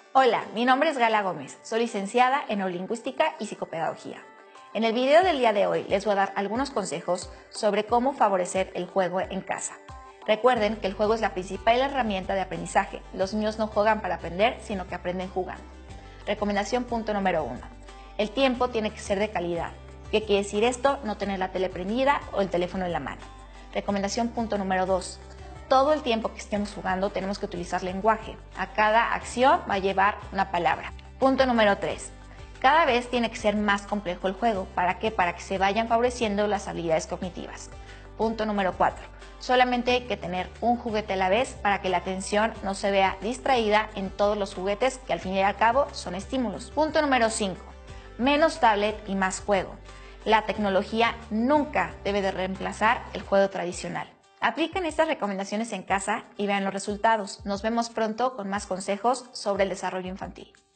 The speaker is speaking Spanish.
Hola, mi nombre es Gala Gómez, soy licenciada en Neurolingüística y Psicopedagogía. En el video del día de hoy les voy a dar algunos consejos sobre cómo favorecer el juego en casa. Recuerden que el juego es la principal herramienta de aprendizaje. Los niños no juegan para aprender, sino que aprenden jugando. Recomendación punto número 1. El tiempo tiene que ser de calidad. ¿Qué quiere decir esto? No tener la tele prendida o el teléfono en la mano. Recomendación punto número 2. Todo el tiempo que estemos jugando tenemos que utilizar lenguaje. A cada acción va a llevar una palabra. Punto número 3. Cada vez tiene que ser más complejo el juego. ¿Para qué? Para que se vayan favoreciendo las habilidades cognitivas. Punto número 4. Solamente hay que tener un juguete a la vez para que la atención no se vea distraída en todos los juguetes que al fin y al cabo son estímulos. Punto número 5. Menos tablet y más juego. La tecnología nunca debe de reemplazar el juego tradicional. Apliquen estas recomendaciones en casa y vean los resultados. Nos vemos pronto con más consejos sobre el desarrollo infantil.